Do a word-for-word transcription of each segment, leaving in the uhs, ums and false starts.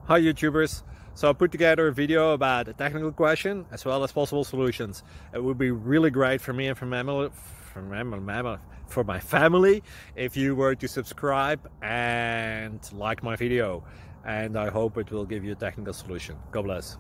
Hi YouTubers! So I put together a video about a technical question as well as possible solutions. It would be really great for me and for, mammal, for, mammal, for my family if you were to subscribe and like my video. And I hope it will give you a technical solution. God bless.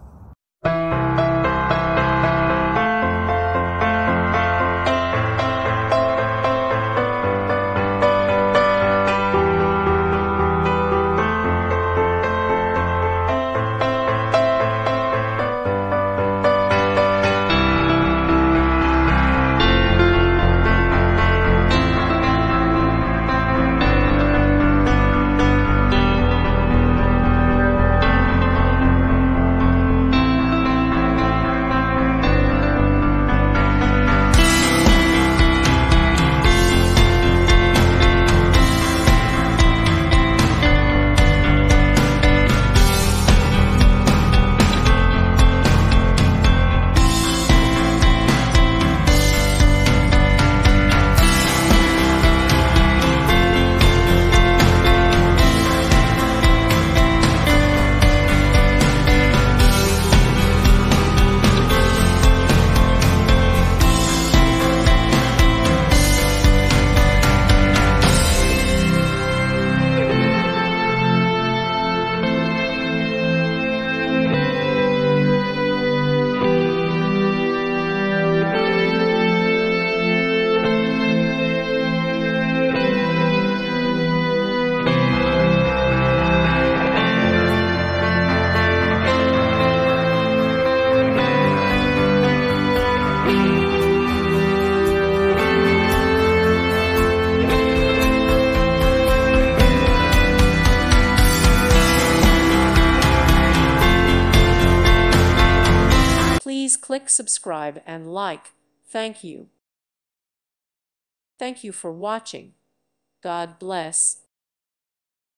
Please click subscribe and like. Thank you. Thank you for watching. God bless.